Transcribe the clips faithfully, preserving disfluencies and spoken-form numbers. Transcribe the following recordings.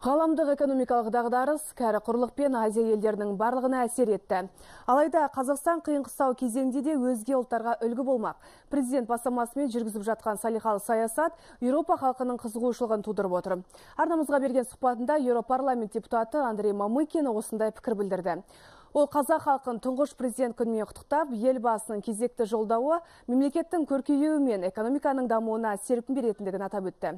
Ғаламдық экономикалық дағдарыс кәрі құрлық пен Азия елдерінің барлығына әсер етті. Алайда Қазақстан қиын қыстау кезеңде де өзге ұлттарға үлгі болмақ. Президент бастамасымен жүргізіп жатқан салиқалы саясат Еуропа халқының қызығушылығын тудырып отыр. Арнамызға берген сұхбатында Еуропарламент депутаты Андрей Мамыкин осындай пікір білдірді. Ол қазақ халқын тұңғыш президент күнімен құттықтап, елбасының кезекті жолдауы мемлекеттің көркеюі мен экономиканың дамуына серпін беретіндігін атап өтті.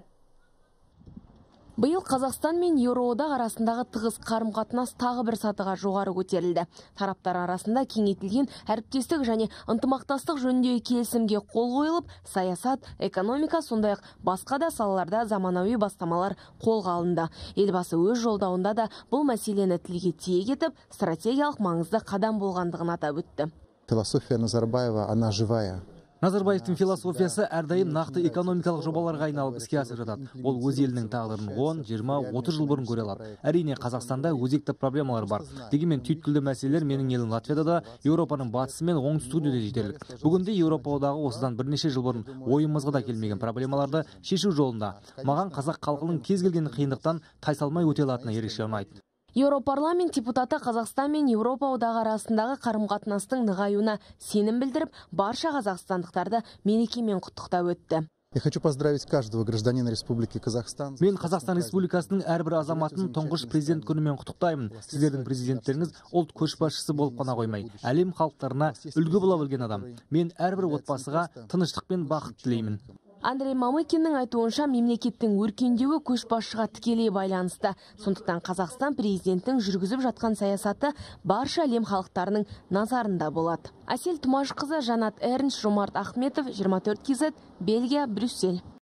Биыл Қазақстан мен Еуроодақ арасындағы тығыз қарым-қатынас тағы бір сатыға жоғары көтерілді. Тараптар арасында кеңейтілген әріптестік және ынтымақтастық жөніндегі келісімге қол қойылып, саясат, экономика, сондай-ақ басқа да салаларда заманауи бастамалар қолға алынды. Елбасы өз жолдауында да бұл мәселені тілге тиек етіп, стратегиялық маңызды қадам болғандығын атап өтті. Философия Назарбаева, она живая. Назарбаевтың философиясы әрдайым нақты экономикалық жобаларға айналып іске асып жатады. Ол өз елінің тағдырын он, жиырма, отыз жыл бұрын көре алады. Әрине, Қазақстанда өзекті проблемалар бар. Дегенмен түйткілді мәселелер менің елім Латвияда да, Еуропаның батысы мен оңтүстігінде де жетерлік. Бүгінде Еуропа одағы осыдан бірнеше жыл бұрын ойымызға да келмеген проблемаларды шешу жолында. Маған қазақ халқының кез келген қиындықтан тайсалмай өте алатыны ерекше ұнайды. Еуропарламент депутаты Қазақстан мен Еуропа одағы арасындағы қарым-қатынастың нығаюына сенім білдіріп, барша қазақстандықтарды мерекемен құттықтап өтті. Я хочу поздравить каждого гражданина Республики Казахстан. Мен Қазақстан Республикасының әрбір азаматын тұңғыш президент күнімен құттықтаймын. Сіздердің президенттеріңіз ұлт көшбасшысы болып қана қоймай, әлем халықтарына үлгі бола білген адам. Мен әрбір отбасыға тыныштық пен бақыт тілеймін. Андрей Мамыкиннің айтуынша мемлекеттің өркендеуі көшбасшыға тікелей байланысты. Сондықтан Қазақстан президенттің жүргізіп жатқан саясаты барша әлем халықтарының назарында болады. Әсел Тұмашқызы, Жанат Эрнш, Жомарт Ахметов, жиырма төрт кз, Бельгия, Брюссель.